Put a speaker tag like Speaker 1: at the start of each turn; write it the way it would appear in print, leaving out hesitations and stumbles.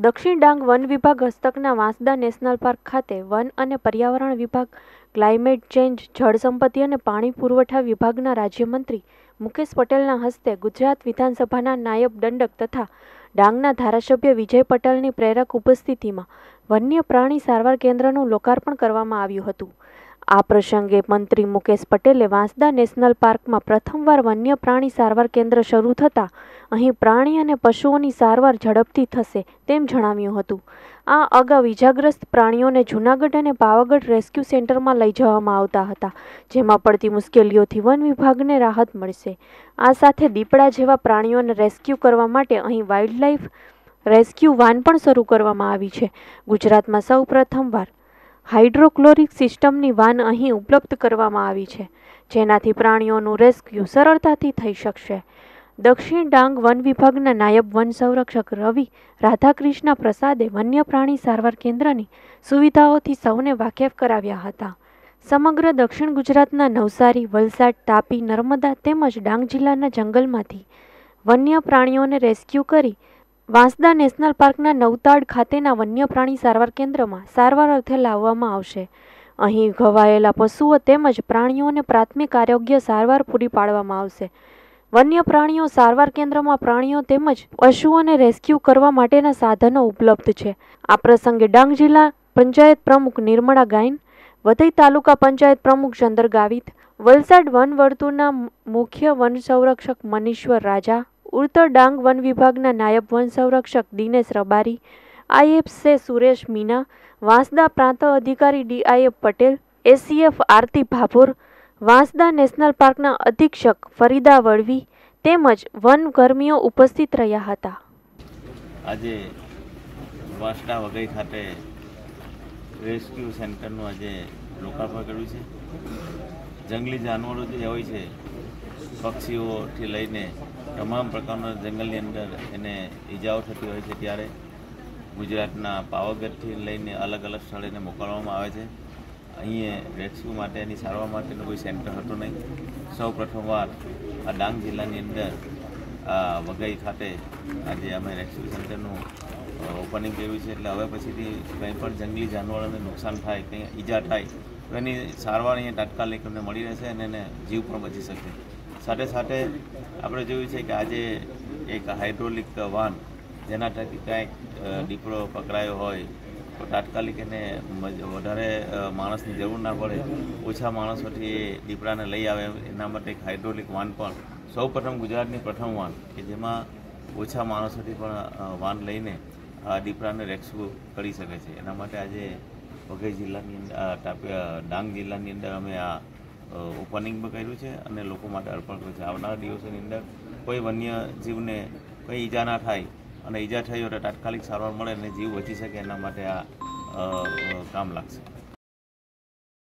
Speaker 1: દક્ષિણ ડાંગ વન વિભાગ હસ્તકના વાંસદા નેશનલ પાર્ક ખાતે વન અને પર્યાવરણ વિભાગ, ક્લાઇમેટ ચેન્જ, જળ સંપત્તિ અને પાણી પુરવઠા વિભાગના રાજ્યમંત્રી મુકેશ પટેલના હસ્તે ગુજરાત વિધાનસભાના નાયબ દંડક તથા ડાંગના ધારાસભ્ય વિજય પટેલની પ્રેરક ઉપસ્થિતિમાં વન્ય પ્રાણી સારવાર કેન્દ્રનું લોકાર્પણ કરવામાં આવ્યું હતું। આ પ્રસંગે મંત્રી મુકેશ પટેલે વાંસદા નેશનલ પાર્કમાં પ્રથમવાર વન્ય પ્રાણી સારવાર કેન્દ્ર શરૂ થતાં અહીં પ્રાણી અને પશુઓની સારવાર ઝડપથી થશે તેમ જણાવ્યું હતું। આ અગાઉ ઇજાગ્રસ્ત પ્રાણીઓને જૂનાગઢ અને પાવાગઢ રેસ્ક્યુ સેન્ટરમાં લઈ જવામાં આવતા હતા, જેમાં પડતી મુશ્કેલીઓથી વન વિભાગને રાહત મળશે। આ સાથે દીપડા જેવા પ્રાણીઓને રેસ્ક્યુ કરવા માટે અહીં વાઇલ્ડલાઇફ રેસ્ક્યુ વાન પણ શરૂ કરવામાં આવી છે। ગુજરાતમાં સૌ પ્રથમવાર હાઇડ્રોક્લોરિક સિસ્ટમની વાન અહીં ઉપલબ્ધ કરવામાં આવી છે, જેનાથી પ્રાણીઓનું રેસ્ક્યુ સરળતાથી થઈ શકશે। દક્ષિણ ડાંગ વન વિભાગના નાયબ વન સંરક્ષક રવિ રાધાકૃષ્ણ પ્રસાદે વન્ય પ્રાણી સારવાર કેન્દ્રની સુવિધાઓથી સૌને વાકેફ કરાવ્યા હતા। સમગ્ર દક્ષિણ ગુજરાતના નવસારી, વલસાડ, તાપી, નર્મદા તેમજ ડાંગ જિલ્લાના જંગલમાંથી વન્ય પ્રાણીઓને રેસ્ક્યુ કરી વાંસદા નેશનલ પાર્કના નવતાડ ખાતેના વન્ય પ્રાણી સારવાર કેન્દ્રમાં સારવાર અર્થે લાવવામાં આવશે। અહીં ઘવાયેલા પશુઓ તેમજ પ્રાણીઓને પ્રાથમિક આરોગ્ય સારવાર પૂરી પાડવામાં આવશે। વન્ય પ્રાણીઓ સારવાર કેન્દ્રમાં પ્રાણીઓ તેમજ પશુઓને રેસ્ક્યુ કરવા માટેના સાધનો ઉપલબ્ધ છે। આ પ્રસંગે ડાંગ જિલ્લા પંચાયત પ્રમુખ નિર્મળા ગાયન, વઘઈ તાલુકા પંચાયત પ્રમુખ ચંદર ગાવિત, વલસાડ વન વર્તુળના મુખ્ય વન સંરક્ષક મનીશ્વર રાજા, ઉત્તર ડાંગ વન વિભાગના નાયબ વન સંરક્ષક દિનેશ રબારી, આઈએફસે સુરેશ મીના, વાંસદા પ્રાંત અધિકારી DIF Patel, ACF Aarti Bhabhor, Vansda national પાર્કના અધિક્ષક ફરીદા વળવી તેમજ વન કર્મીઓ ઉપસ્થિત રહ્યા હતા।
Speaker 2: આજે વાંસદા વઘઈ ખાતે રેસ્ક્યુ સેન્ટરનું આજે લોકાર્પણ કર્યું છે। જંગલી જાનવરો જે હોય છે, પક્ષીઓથી લઈને તમામ પ્રકારના જંગલની અંદર એને ઈજાઓ થતી હોય છે, ત્યારે ગુજરાતના પાવાગઢથી લઈને અલગ અલગ સ્થળે એને મોકલવામાં આવે છે। અહીં રેસ્ક્યુ માટેની સારવાર માટેનું કોઈ સેન્ટર હતું નહીં। સૌ પ્રથમવાર આ ડાંગ જિલ્લાની અંદર આ વઘઈ ખાતે આજે અમે રેસ્ક્યુ સેન્ટરનું ઓપનિંગ કર્યું છે। એટલે હવે પછીથી કંઈ પણ જંગલી જાનવરોને નુકસાન થાય, કંઈ ઈજા થાય તો એની સારવાર અહીંયા તાત્કાલિક અમને મળી રહેશે અને એને જીવ પણ બચી શકે। સાથે સાથે આપણે જોયું છે કે આજે એક હાઇડ્રોલિક વાન, જેના થકી કાંઈક દીપડો પકડાયો હોય તો તાત્કાલિક એને વધારે માણસની જરૂર ના પડે, ઓછા માણસોથી એ દીપડાને લઈ આવે એના માટે એક હાઇડ્રોલિક વાન પણ સૌ પ્રથમ ગુજરાતની પ્રથમ વાન કે જેમાં ઓછા માણસોથી પણ વાન લઈને આ દીપડાને રેસ્ક્યુ કરી શકે છે। એના માટે આજે વઘઈ જિલ્લાની અંદર ડાંગ જિલ્લાની અંદર અમે આ ઓપનિંગ પણ કર્યું છે અને લોકો માટે અર્પણ કર્યું છે। આવનારા દિવસોની અંદર કોઈ વન્ય જીવને કોઈ ઈજા ના થાય અને ઈજા થઈ હોય તો તાત્કાલિક સારવાર મળે અને જીવ બચી શકે, એના માટે આ કામ લાગશે।